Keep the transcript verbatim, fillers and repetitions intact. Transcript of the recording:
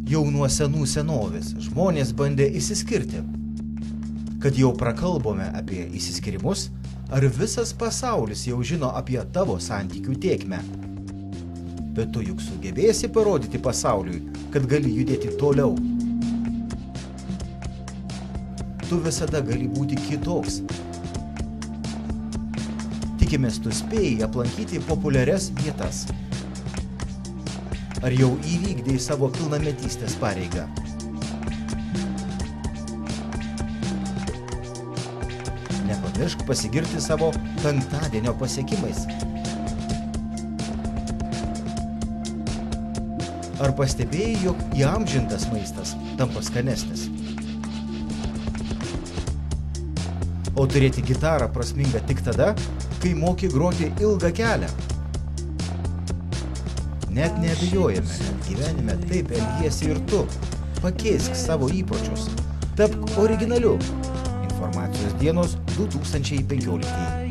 Jau nuo senų senovės žmonės bandė išsiskirti. Kad jau prakalbome apie išsiskyrimus, ar visas pasaulis jau žino apie tavo santykių tėkmę? Bet tu juk sugebėsi parodyti pasauliui, kad gali judėti toliau. Tu visada gali būti kitoks. Tikimės, tu spėjai aplankyti populiarias vietas. Ar jau įvykdei savo pilnametystės pareigą? Nepamiršk pasigirti savo penktadienio pasiekimais. Ar pastebėjai, jog įamžintas maistas tampa skanesnis? O turėti gitarą prasminga tik tada, kai moki groti ilgą kelią. Net neabejojame, kad gyvenime taip elgiesi ir tu. Pakeisk savo įpročius. Tapk originaliu. Informacijos dienos du tūkstančiai penkioliktieji.